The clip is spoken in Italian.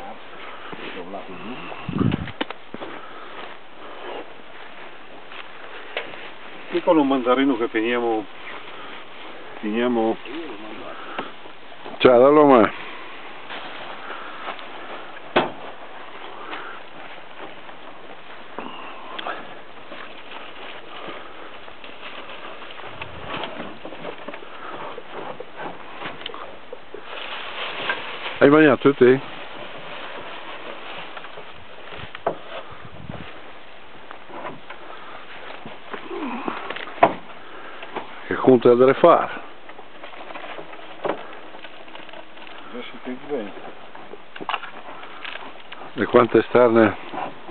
Qui con un mandarino che finiamo Ciao, dallo mai. Hai mangiato te? Che conto andrei a fare? adesso ti diventa E quante esterne